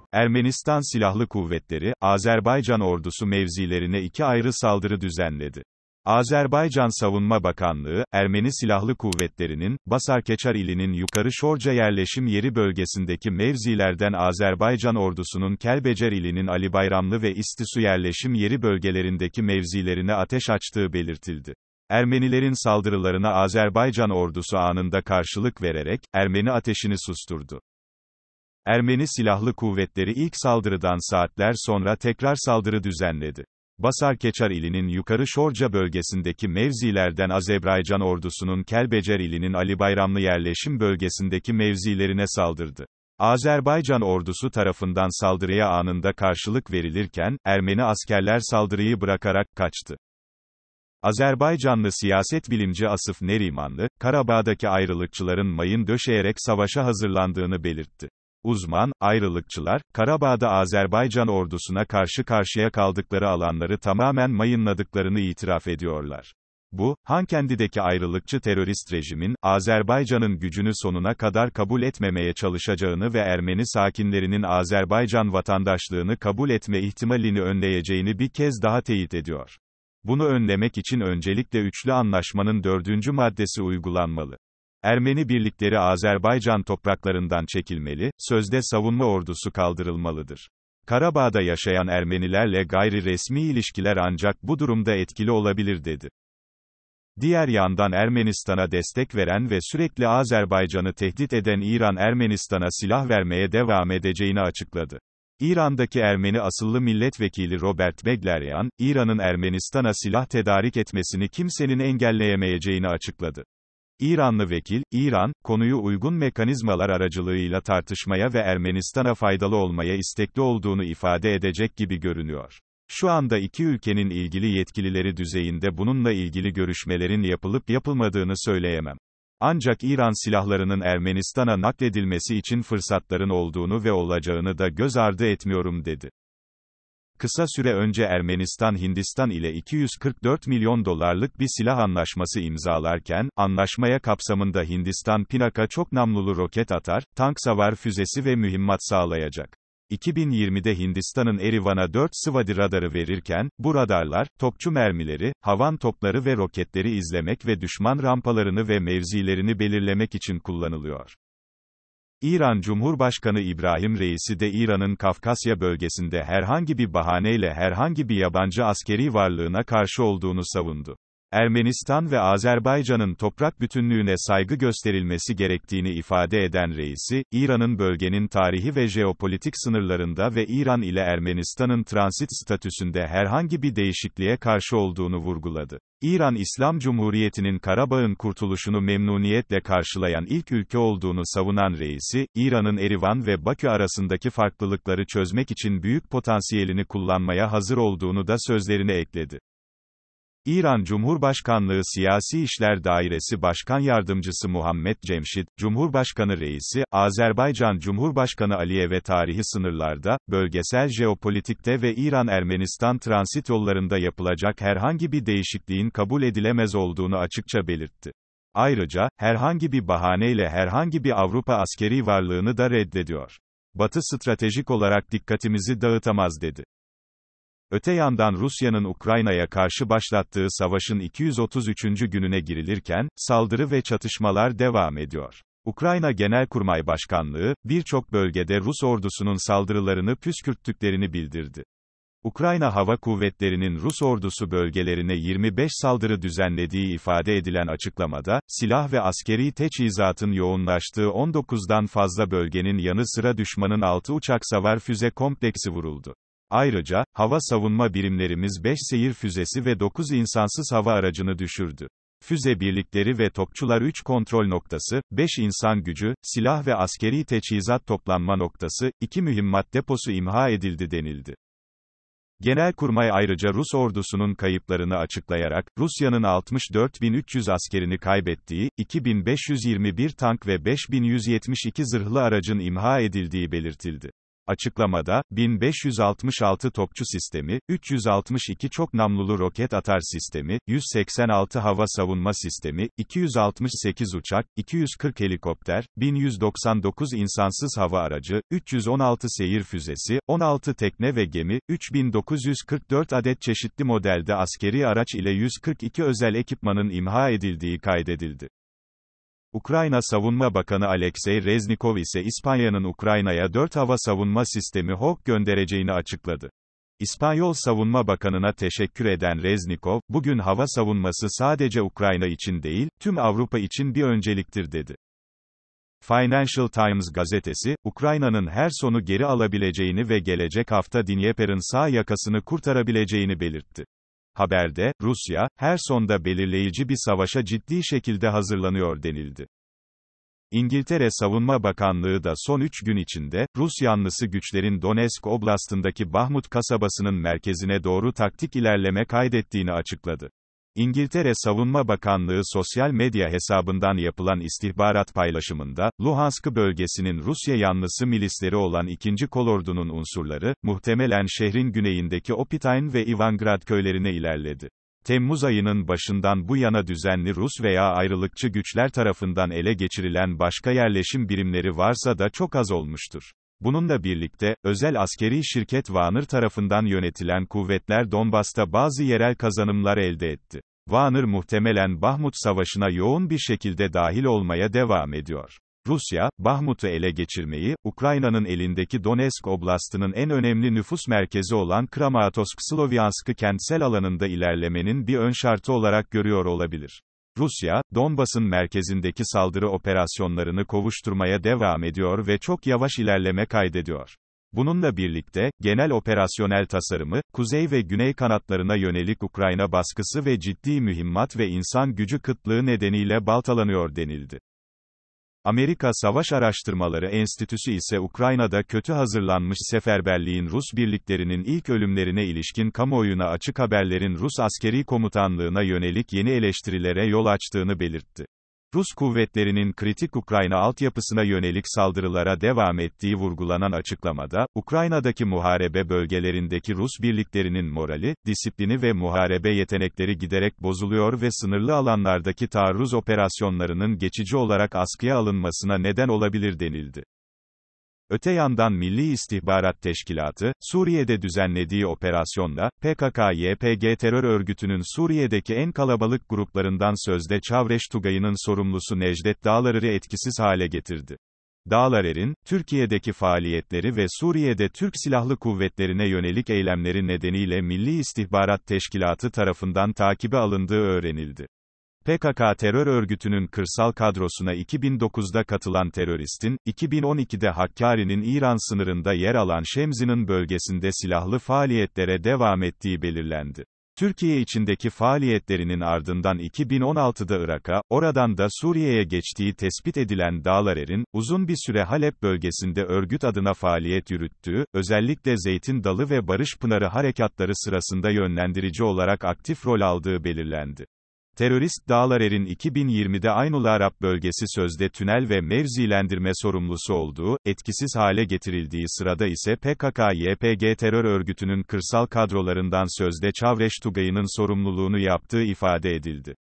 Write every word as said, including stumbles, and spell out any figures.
Ermenistan Silahlı Kuvvetleri, Azerbaycan ordusu mevzilerine iki ayrı saldırı düzenledi. Azerbaycan Savunma Bakanlığı, Ermeni Silahlı Kuvvetleri'nin, Basarkeçar ilinin Yukarı Şorca yerleşim yeri bölgesindeki mevzilerden Azerbaycan ordusunun Kelbecer ilinin Alibayramlı ve İstisu yerleşim yeri bölgelerindeki mevzilerine ateş açtığı belirtildi. Ermenilerin saldırılarına Azerbaycan ordusu anında karşılık vererek, Ermeni ateşini susturdu. Ermeni Silahlı Kuvvetleri ilk saldırıdan saatler sonra tekrar saldırı düzenledi. Basarkeçar ilinin Yukarı Şorca bölgesindeki mevzilerden Azerbaycan ordusunun Kelbecer ilinin Alibayramlı yerleşim bölgesindeki mevzilerine saldırdı. Azerbaycan ordusu tarafından saldırıya anında karşılık verilirken, Ermeni askerler saldırıyı bırakarak kaçtı. Azerbaycanlı siyaset bilimci Asıf Nerimanlı, Karabağ'daki ayrılıkçıların mayın döşeyerek savaşa hazırlandığını belirtti. Uzman, ayrılıkçılar, Karabağ'da Azerbaycan ordusuna karşı karşıya kaldıkları alanları tamamen mayınladıklarını itiraf ediyorlar. Bu, Hankendi'deki ayrılıkçı terörist rejimin, Azerbaycan'ın gücünü sonuna kadar kabul etmemeye çalışacağını ve Ermeni sakinlerinin Azerbaycan vatandaşlığını kabul etme ihtimalini önleyeceğini bir kez daha teyit ediyor. Bunu önlemek için öncelikle üçlü anlaşmanın dördüncü maddesi uygulanmalı. Ermeni birlikleri Azerbaycan topraklarından çekilmeli, sözde savunma ordusu kaldırılmalıdır. Karabağ'da yaşayan Ermenilerle gayri resmi ilişkiler ancak bu durumda etkili olabilir dedi. Diğer yandan Ermenistan'a destek veren ve sürekli Azerbaycan'ı tehdit eden İran Ermenistan'a silah vermeye devam edeceğini açıkladı. İran'daki Ermeni asıllı milletvekili Robert Begleryan, İran'ın Ermenistan'a silah tedarik etmesini kimsenin engelleyemeyeceğini açıkladı. İranlı vekil, İran, konuyu uygun mekanizmalar aracılığıyla tartışmaya ve Ermenistan'a faydalı olmaya istekli olduğunu ifade edecek gibi görünüyor. Şu anda iki ülkenin ilgili yetkilileri düzeyinde bununla ilgili görüşmelerin yapılıp yapılmadığını söyleyemem. Ancak İran silahlarının Ermenistan'a nakledilmesi için fırsatların olduğunu ve olacağını da göz ardı etmiyorum dedi. Kısa süre önce Ermenistan Hindistan ile iki yüz kırk dört milyon dolarlık bir silah anlaşması imzalarken, anlaşmaya kapsamında Hindistan Pinaka çok namlulu roket atar, tank savar füzesi ve mühimmat sağlayacak. iki bin yirmide Hindistan'ın Erivan'a dört Swadi radarı verirken, bu radarlar, topçu mermileri, havan topları ve roketleri izlemek ve düşman rampalarını ve mevzilerini belirlemek için kullanılıyor. İran Cumhurbaşkanı İbrahim Reisi de İran'ın Kafkasya bölgesinde herhangi bir bahaneyle herhangi bir yabancı askeri varlığına karşı olduğunu savundu. Ermenistan ve Azerbaycan'ın toprak bütünlüğüne saygı gösterilmesi gerektiğini ifade eden Reisi, İran'ın bölgenin tarihi ve jeopolitik sınırlarında ve İran ile Ermenistan'ın transit statüsünde herhangi bir değişikliğe karşı olduğunu vurguladı. İran İslam Cumhuriyeti'nin Karabağ'ın kurtuluşunu memnuniyetle karşılayan ilk ülke olduğunu savunan Reisi, İran'ın Erivan ve Bakü arasındaki farklılıkları çözmek için büyük potansiyelini kullanmaya hazır olduğunu da sözlerine ekledi. İran Cumhurbaşkanlığı Siyasi İşler Dairesi Başkan Yardımcısı Muhammed Cemşid, Cumhurbaşkanı Reisi, Azerbaycan Cumhurbaşkanı Aliyev'e tarihi sınırlarda, bölgesel jeopolitikte ve İran-Ermenistan transit yollarında yapılacak herhangi bir değişikliğin kabul edilemez olduğunu açıkça belirtti. Ayrıca, herhangi bir bahaneyle herhangi bir Avrupa askeri varlığını da reddediyor. Batı stratejik olarak dikkatimizi dağıtamaz dedi. Öte yandan Rusya'nın Ukrayna'ya karşı başlattığı savaşın iki yüz otuz üçüncü gününe girilirken, saldırı ve çatışmalar devam ediyor. Ukrayna Genelkurmay Başkanlığı, birçok bölgede Rus ordusunun saldırılarını püskürttüklerini bildirdi. Ukrayna Hava Kuvvetleri'nin Rus ordusu bölgelerine yirmi beş saldırı düzenlediği ifade edilen açıklamada, silah ve askeri teçhizatın yoğunlaştığı on dokuzdan fazla bölgenin yanı sıra düşmanın altı uçak savar füze kompleksi vuruldu. Ayrıca, hava savunma birimlerimiz beş seyir füzesi ve dokuz insansız hava aracını düşürdü. Füze birlikleri ve topçular üç kontrol noktası, beş insan gücü, silah ve askeri teçhizat toplanma noktası, iki mühimmat deposu imha edildi denildi. Genelkurmay ayrıca Rus ordusunun kayıplarını açıklayarak, Rusya'nın altmış dört bin üç yüz askerini kaybettiği, iki bin beş yüz yirmi bir tank ve beş bin yüz yetmiş iki zırhlı aracın imha edildiği belirtildi. Açıklamada, bin beş yüz altmış altı topçu sistemi, üç yüz altmış iki çok namlulu roket atar sistemi, yüz seksen altı hava savunma sistemi, iki yüz altmış sekiz uçak, iki yüz kırk helikopter, bin yüz doksan dokuz insansız hava aracı, üç yüz on altı seyir füzesi, on altı tekne ve gemi, üç bin dokuz yüz kırk dört adet çeşitli modelde askeri araç ile yüz kırk iki özel ekipmanın imha edildiği kaydedildi. Ukrayna Savunma Bakanı Alexey Reznikov ise İspanya'nın Ukrayna'ya dört hava savunma sistemi Hawk göndereceğini açıkladı. İspanyol Savunma Bakanı'na teşekkür eden Reznikov, bugün hava savunması sadece Ukrayna için değil, tüm Avrupa için bir önceliktir dedi. Financial Times gazetesi, Ukrayna'nın Herson'u geri alabileceğini ve gelecek hafta Dnyepr'in sağ yakasını kurtarabileceğini belirtti. Haberde, Rusya, Herson'da belirleyici bir savaşa ciddi şekilde hazırlanıyor denildi. İngiltere Savunma Bakanlığı da son üç gün içinde, Rus yanlısı güçlerin Donetsk Oblast'ındaki Bahmut kasabasının merkezine doğru taktik ilerleme kaydettiğini açıkladı. İngiltere Savunma Bakanlığı sosyal medya hesabından yapılan istihbarat paylaşımında, Luhansk bölgesinin Rusya yanlısı milisleri olan ikinci Kolordu'nun unsurları, muhtemelen şehrin güneyindeki Opytyn ve Ivangrad köylerine ilerledi. Temmuz ayının başından bu yana düzenli Rus veya ayrılıkçı güçler tarafından ele geçirilen başka yerleşim birimleri varsa da çok az olmuştur. Bununla birlikte, özel askeri şirket Wagner tarafından yönetilen kuvvetler Donbas'ta bazı yerel kazanımlar elde etti. Wagner muhtemelen Bahmut Savaşı'na yoğun bir şekilde dahil olmaya devam ediyor. Rusya, Bahmut'u ele geçirmeyi, Ukrayna'nın elindeki Donetsk Oblast'ının en önemli nüfus merkezi olan Kramatorsk-Slovyansk'ı kentsel alanında ilerlemenin bir ön şartı olarak görüyor olabilir. Rusya, Donbas'ın merkezindeki saldırı operasyonlarını kovuşturmaya devam ediyor ve çok yavaş ilerleme kaydediyor. Bununla birlikte, genel operasyonel tasarımı, kuzey ve güney kanatlarına yönelik Ukrayna baskısı ve ciddi mühimmat ve insan gücü kıtlığı nedeniyle baltalanıyor denildi. Amerika Savaş Araştırmaları Enstitüsü ise Ukrayna'da kötü hazırlanmış seferberliğin Rus birliklerinin ilk ölümlerine ilişkin kamuoyuna açık haberlerin Rus askeri komutanlığına yönelik yeni eleştirilere yol açtığını belirtti. Rus kuvvetlerinin kritik Ukrayna altyapısına yönelik saldırılara devam ettiği vurgulanan açıklamada, Ukrayna'daki muharebe bölgelerindeki Rus birliklerinin morali, disiplini ve muharebe yetenekleri giderek bozuluyor ve sınırlı alanlardaki taarruz operasyonlarının geçici olarak askıya alınmasına neden olabilir denildi. Öte yandan Milli İstihbarat Teşkilatı, Suriye'de düzenlediği operasyonla, P K K Y P G terör örgütünün Suriye'deki en kalabalık gruplarından sözde Çavreş Tugayı'nın sorumlusu Necdet Dağlarer'i etkisiz hale getirdi. Dağlarer'in, Türkiye'deki faaliyetleri ve Suriye'de Türk Silahlı Kuvvetlerine yönelik eylemleri nedeniyle Milli İstihbarat Teşkilatı tarafından takibe alındığı öğrenildi. P K K terör örgütünün kırsal kadrosuna iki bin dokuzda katılan teröristin, iki bin on ikide Hakkari'nin İran sınırında yer alan Şemzi'nin bölgesinde silahlı faaliyetlere devam ettiği belirlendi. Türkiye içindeki faaliyetlerinin ardından iki bin on altıda Irak'a, oradan da Suriye'ye geçtiği tespit edilen Dağlarer'in, uzun bir süre Halep bölgesinde örgüt adına faaliyet yürüttüğü, özellikle Zeytin Dalı ve Barış Pınarı harekatları sırasında yönlendirici olarak aktif rol aldığı belirlendi. Terörist Dağlarer'in iki bin yirmide Aynul Arap bölgesi sözde tünel ve mevzilendirme sorumlusu olduğu, etkisiz hale getirildiği sırada ise P K K Y P G terör örgütünün kırsal kadrolarından sözde Çavreş Tugayı'nın sorumluluğunu yaptığı ifade edildi.